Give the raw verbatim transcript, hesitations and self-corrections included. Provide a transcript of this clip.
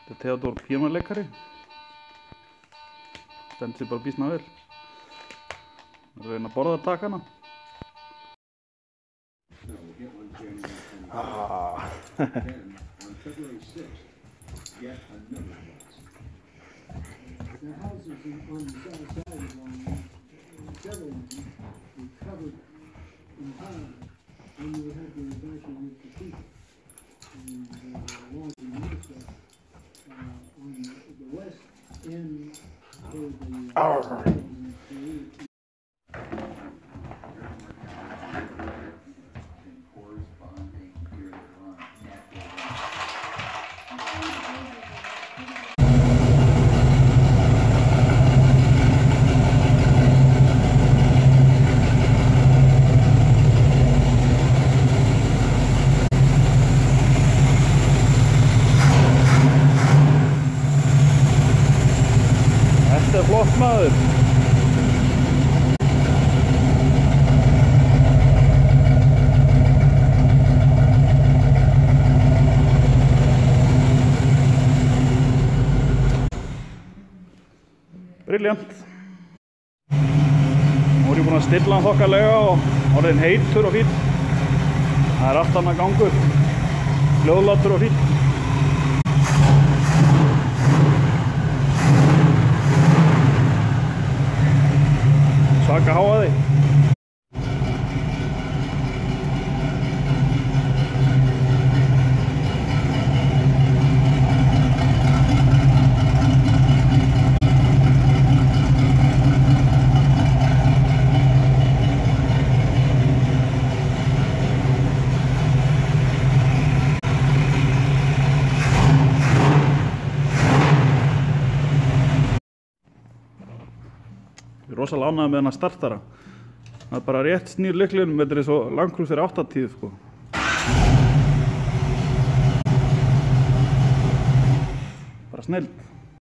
Þetta er Theodor píanóleikari. Stendur sig bara býsna vel. Það er reyna að borða takana. Ah. The houses on the south side of them, several of them, were covered entirely when we had to evacuate the people. And uh, along the north side, uh, on the west end, where the uh, Þetta er flott maður. Brilliant. Nú er ég búinn að stilla hann þokkalega og orðinn heitur og fínn. Það er allt annað gangur. Hljóðlátur og fínn. Svaka háaði. Ég er rosalega ánægður með þennan startara. Það er bara rétt snýr lyklinum, þetta er eins og Land Cruiser áttatíu sko. Bara snilld.